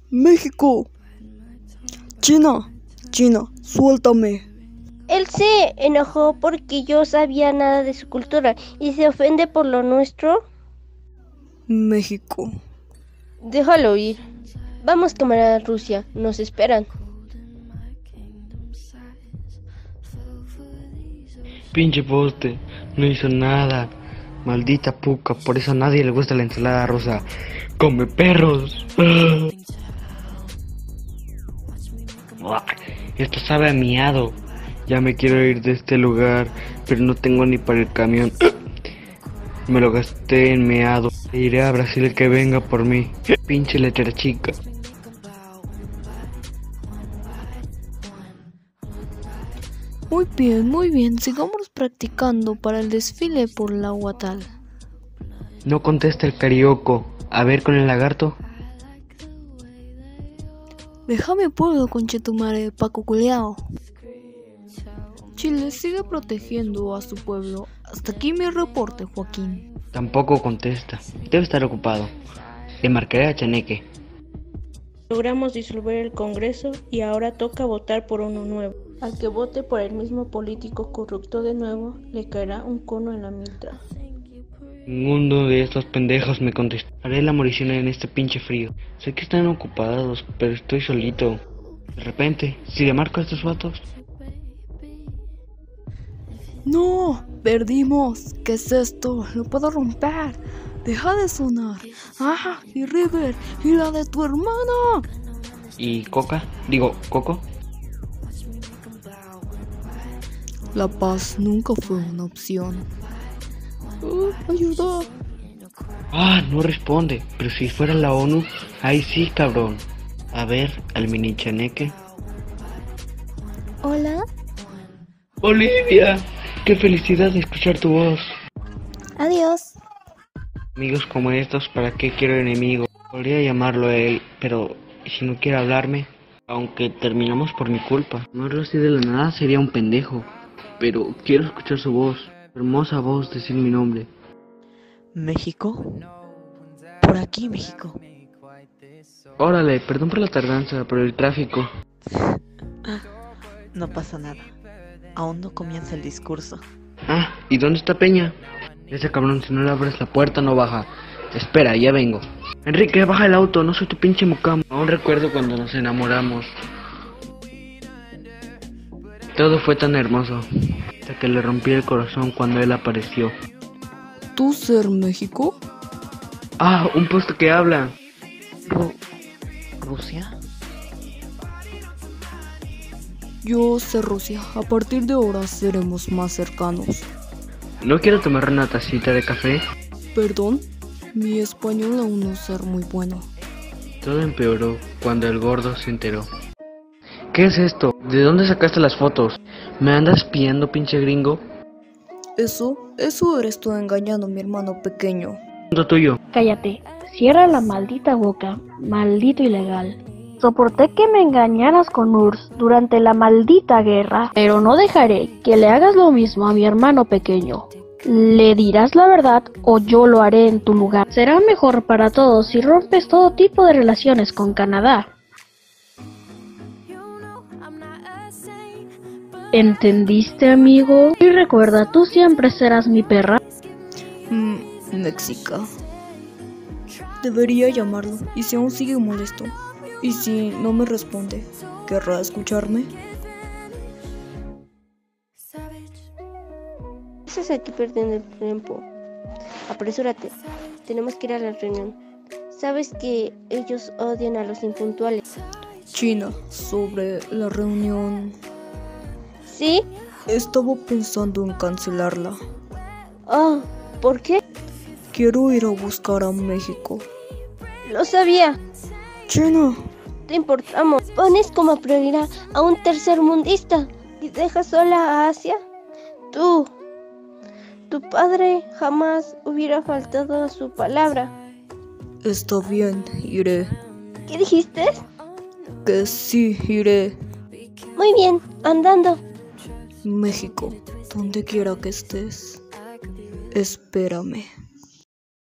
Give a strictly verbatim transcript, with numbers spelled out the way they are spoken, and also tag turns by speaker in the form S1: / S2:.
S1: México. China, China, suéltame.
S2: Él se enojó porque yo sabía nada de su cultura y se ofende por lo nuestro.
S1: México.
S2: Déjalo ir. Vamos, camarada Rusia, nos esperan.
S3: Pinche poste, no hizo nada. Maldita puca, por eso a nadie le gusta la ensalada rusa. ¡Come perros! ¡Ah! Esto sabe a miado. Ya me quiero ir de este lugar, pero no tengo ni para el camión. Me lo gasté en meado. Iré a Brasil el que venga por mí. Pinche letra chica.
S1: Muy bien, muy bien. Sigamos practicando para el desfile por la Huatal.
S3: No contesta el carioco. A ver con el lagarto.
S1: Déjame pueblo, conchetumare, Paco culeao. Chile sigue protegiendo a su pueblo. Hasta aquí mi reporte, Joaquín.
S3: Tampoco contesta. Debe estar ocupado. Le marcaré a Chaneque.
S4: Logramos disolver el Congreso y ahora toca votar por uno nuevo. Al que vote por el mismo político corrupto de nuevo, le caerá un cono en la miltra.
S3: Ninguno de estos pendejos me contesta. Haré la morición en este pinche frío. Sé que están ocupados, pero estoy solito. De repente, si le marco a estos vatos.
S1: No, perdimos. ¿Qué es esto? Lo puedo romper. Deja de sonar. Ah, y River, y la de tu hermana.
S3: ¿Y Coca? Digo, Coco.
S1: La paz nunca fue una opción. Uh, ayuda.
S3: Ah, no responde. Pero si fuera la ONU, ahí sí, cabrón. A ver, al mini Chaneque.
S2: Hola.
S3: Olivia, qué felicidad de escuchar tu voz.
S2: Adiós.
S3: Amigos como estos, ¿para qué quiero enemigos? Podría llamarlo a él, pero si no quiere hablarme, aunque terminamos por mi culpa. Llamarlo así de la nada sería un pendejo, pero quiero escuchar su voz, hermosa voz, decir mi nombre.
S5: ¿México? Por aquí, México.
S3: Órale, perdón por la tardanza, por el tráfico.
S5: No pasa nada. Aún no comienza el discurso.
S3: Ah, ¿y dónde está Peña? Ese cabrón, si no le abres la puerta no baja. Espera, ya vengo. Enrique, baja el auto, no soy tu pinche mucamo. Aún recuerdo cuando nos enamoramos. Todo fue tan hermoso, hasta que le rompí el corazón cuando él apareció.
S1: ¿Tú ser México?
S3: Ah, un poste que habla.
S5: Ru- ¿Rusia?
S1: Yo ser Rusia. A partir de ahora seremos más cercanos.
S3: ¿No quiero tomar una tacita de café?
S1: Perdón, mi español aún no ser muy bueno.
S3: Todo empeoró cuando el gordo se enteró. ¿Qué es esto? ¿De dónde sacaste las fotos? ¿Me andas espiando, pinche gringo?
S1: Eso, eso eres tú engañando a mi hermano pequeño.
S3: Punto tuyo.
S6: Cállate, cierra la maldita boca, maldito ilegal. Soporté que me engañaras con U R S S durante la maldita guerra, pero no dejaré que le hagas lo mismo a mi hermano pequeño. Le dirás la verdad o yo lo haré en tu lugar. Será mejor para todos si rompes todo tipo de relaciones con Canadá. ¿Entendiste, amigo? Y recuerda, tú siempre serás mi perra.
S1: Mmm, Mexica. Debería llamarlo, y si aún sigue molesto, y si no me responde, ¿querrá escucharme?
S2: Estás aquí perdiendo el tiempo. Apresúrate. Tenemos que ir a la reunión. Sabes que ellos odian a los impuntuales.
S1: China, sobre la reunión.
S2: ¿Sí?
S1: Estaba pensando en cancelarla.
S2: Oh, ¿por qué?
S1: Quiero ir a buscar a México.
S2: Lo sabía.
S1: China.
S2: Te importamos. Pones como prioridad a un tercermundista y dejas sola a Asia. Tú. Tu padre jamás hubiera faltado a su palabra.
S1: Está bien, iré.
S2: ¿Qué dijiste?
S1: Que sí, iré.
S2: Muy bien, andando.
S1: México, donde quiera que estés, espérame.